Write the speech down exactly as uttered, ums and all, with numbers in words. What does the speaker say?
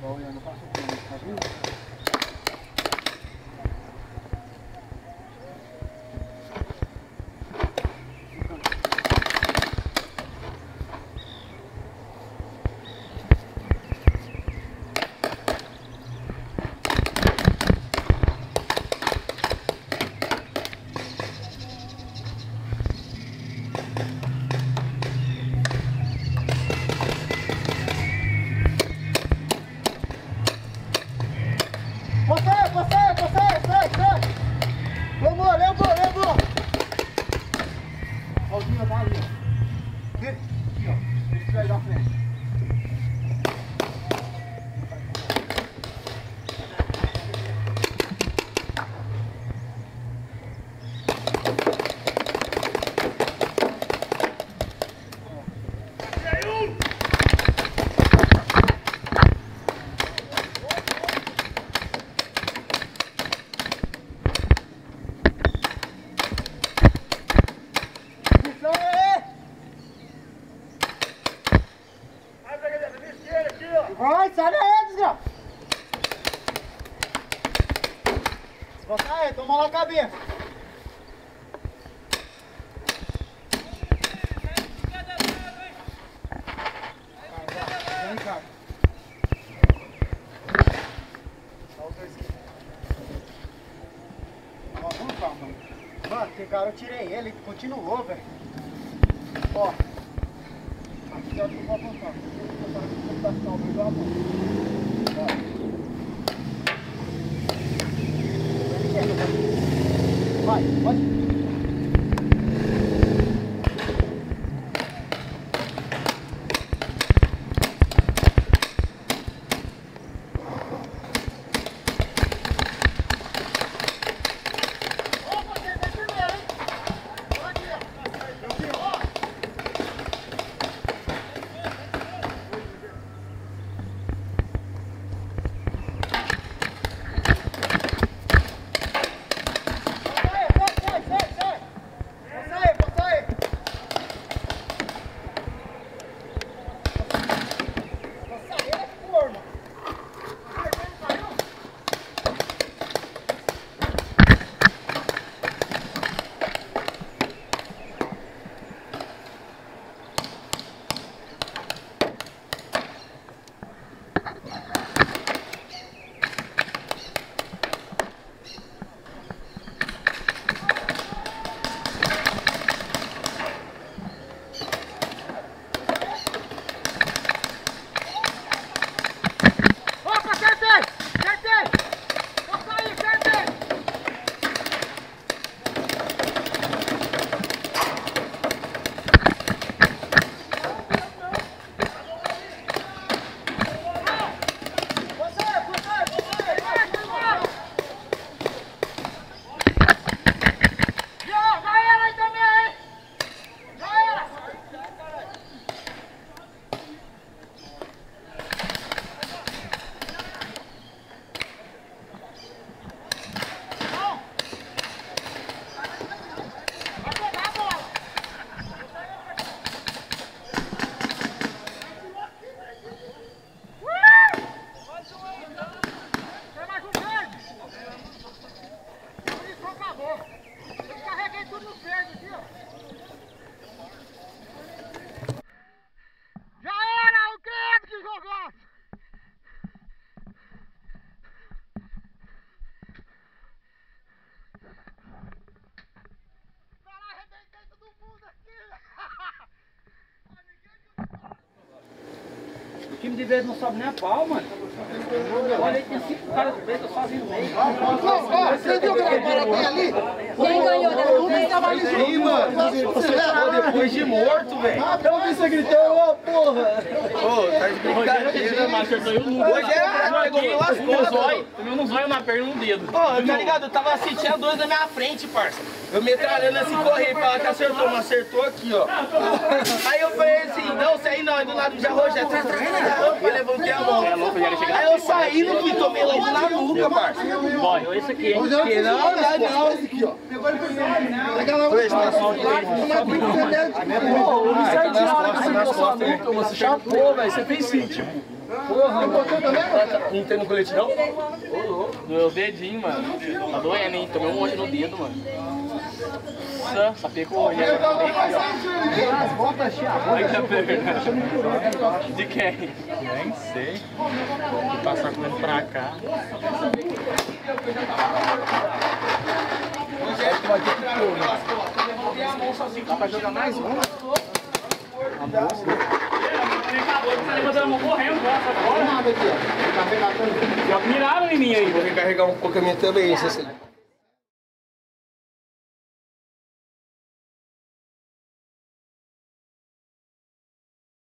Vai, sai daí, desgraça! Bota aí, toma lá a cabeça! Vem cá! Dá os dois aqui. Ó, vamos calma, mano. Mano, que cara, eu tirei ele, ele continuou, velho. Ó. Aqui já não vou apontar. Vai, pode. O time de verde não sobe nem a pau, mano. Olha aí, tem cinco caras pretos sozinhos no meio. Você viu aquela paradinha ali? Quem ganhou dessa vez? Tava ali sim, mano. Você ficou depois de morto, velho. Eu vi você gritando, ô porra. Ô, tá de brincadeira, macho. O Rogério pegou pelas costas. Tomei um zóio na perna e um dedo. Ô, tá ligado? Eu tava assim, tinha dois na minha frente, parça. Eu metralhando assim, corri pra lá que acertou, mas acertou aqui, ó. Aí eu falei assim, não, isso aí não, é do lado do Rogério. Eu levantei a mão. Aí eu saí, não fui, tomei logo na nuca, parça. Olha, esse aqui, hein? Não, não, não. Esse aqui, ó. Pega lá o Pô, o certinho na hora que você virou sua nuca, você chapou, velho. Você fez sim, tipo. Porra, você também? Não tem no colete, não? Doeu o dedinho, mano. Tá doendo, hein? Tomei um monte no dedo, mano. Nossa, sapei com o Rogério. As botas Olha que a perna. De quem? Nem sei. Vou passar com ele pra cá. Dá pra jogar mais um? Levantando a mão correndo, agora. nada aqui, ó. Carregar também. Já miraram em mim aí. Vou recarregar um pouco a minha também, esse assim.